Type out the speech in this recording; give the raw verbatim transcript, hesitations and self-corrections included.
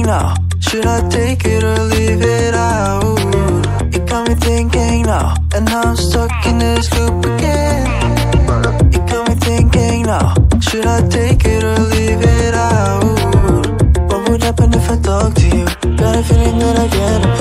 now, should I take it or leave it out? It got me thinking now, and now I'm stuck in this loop again. It got me thinking now, should I take it or leave it out? What would happen if I talk to you? Got a feeling that I get